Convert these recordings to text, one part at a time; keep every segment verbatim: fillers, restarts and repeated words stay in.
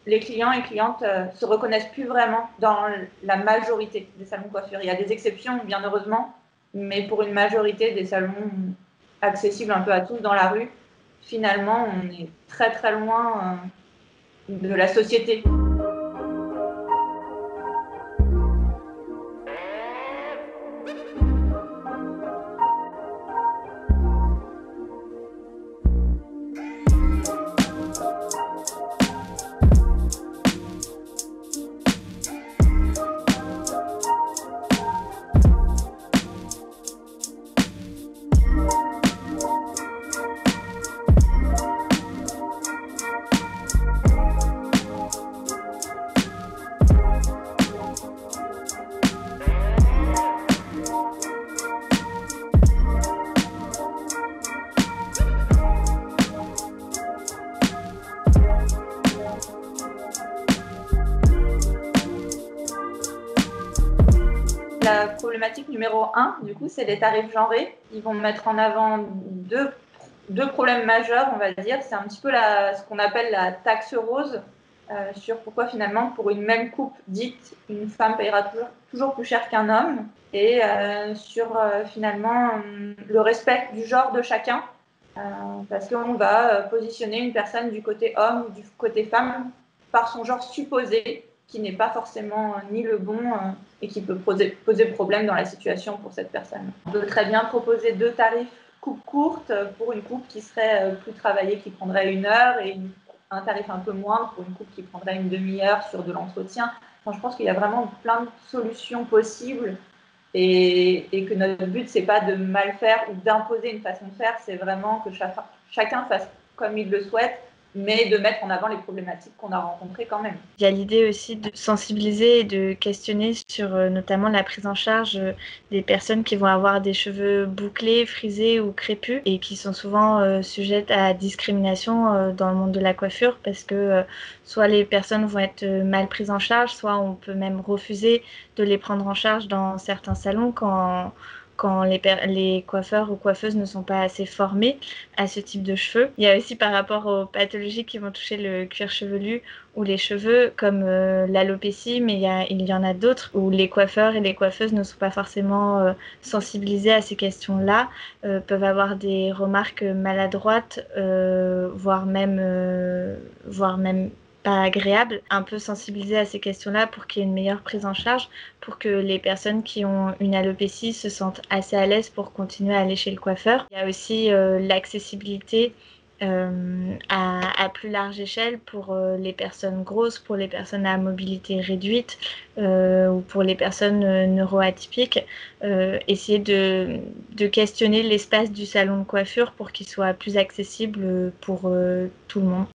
les clients et clientes euh, se reconnaissent plus vraiment dans la majorité des salons de coiffure. Il y a des exceptions, bien heureusement, mais pour une majorité des salons accessibles un peu à tous dans la rue, finalement, on est très très loin euh, de la société. La problématique numéro un, du coup, c'est les tarifs genrés. Ils vont mettre en avant deux, deux problèmes majeurs, on va dire. C'est un petit peu la, ce qu'on appelle la taxe rose, euh, sur pourquoi finalement, pour une même coupe dite, une femme payera toujours, toujours plus cher qu'un homme, et euh, sur euh, finalement le respect du genre de chacun, euh, parce qu'on va positionner une personne du côté homme ou du côté femme par son genre supposé, qui n'est pas forcément ni le bon euh, et qui peut poser, poser problème dans la situation pour cette personne. On peut très bien proposer deux tarifs coupe courte pour une coupe qui serait plus travaillée, qui prendrait une heure, et une, un tarif un peu moindre pour une coupe qui prendrait une demi-heure sur de l'entretien. Enfin, je pense qu'il y a vraiment plein de solutions possibles, et, et que notre but, c'est pas de mal faire ou d'imposer une façon de faire, c'est vraiment que chaque, chacun fasse comme il le souhaite, mais de mettre en avant les problématiques qu'on a rencontrées quand même. Il y a l'idée aussi de sensibiliser et de questionner sur euh, notamment la prise en charge euh, des personnes qui vont avoir des cheveux bouclés, frisés ou crépus et qui sont souvent euh, sujettes à discrimination euh, dans le monde de la coiffure, parce que euh, soit les personnes vont être euh, mal prises en charge, soit on peut même refuser de les prendre en charge dans certains salons quand quand les, les coiffeurs ou coiffeuses ne sont pas assez formés à ce type de cheveux. Il y a aussi par rapport aux pathologies qui vont toucher le cuir chevelu ou les cheveux, comme euh, l'alopécie, mais il y, a, il y en a d'autres où les coiffeurs et les coiffeuses ne sont pas forcément euh, sensibilisés à ces questions-là, euh, peuvent avoir des remarques maladroites, euh, voire même, euh, voire même pas agréable, un peu sensibiliser à ces questions-là pour qu'il y ait une meilleure prise en charge, pour que les personnes qui ont une alopécie se sentent assez à l'aise pour continuer à aller chez le coiffeur. Il y a aussi euh, l'accessibilité euh, à, à plus large échelle pour euh, les personnes grosses, pour les personnes à mobilité réduite euh, ou pour les personnes euh, neuroatypiques. Euh, essayer de, de questionner l'espace du salon de coiffure pour qu'il soit plus accessible pour euh, tout le monde.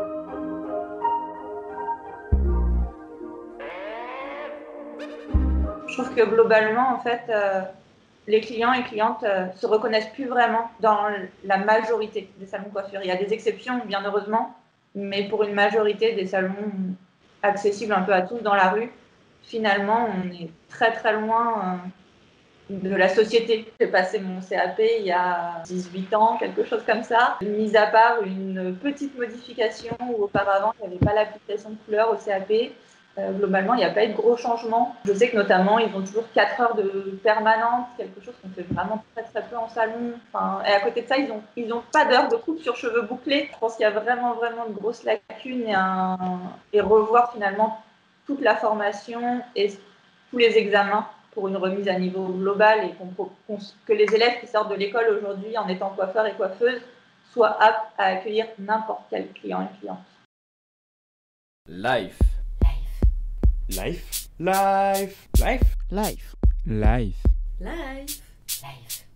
Je trouve que globalement, en fait, euh, les clients et clientes euh, se reconnaissent plus vraiment dans la majorité des salons de coiffure. Il y a des exceptions, bien heureusement, mais pour une majorité des salons accessibles un peu à tous dans la rue, finalement, on est très très loin euh, de la société. J'ai passé mon C A P il y a dix-huit ans, quelque chose comme ça. Mis à part une petite modification où auparavant, il n'y avait pas l'application de couleur au C A P. Euh, globalement, il n'y a pas eu de gros changements. Je sais que notamment, ils ont toujours quatre heures de permanente, quelque chose qu'on fait vraiment très très peu en salon. Enfin, et à côté de ça, ils n'ont ils ont pas d'heure de coupe sur cheveux bouclés. Je pense qu'il y a vraiment vraiment de grosses lacunes, et, un, et revoir finalement toute la formation et tous les examens pour une remise à niveau global, et qu'on, qu'on, que les élèves qui sortent de l'école aujourd'hui en étant coiffeurs et coiffeuses soient aptes à accueillir n'importe quel client et cliente. Life. Life. Life. Life. Life. Life. Life. Life.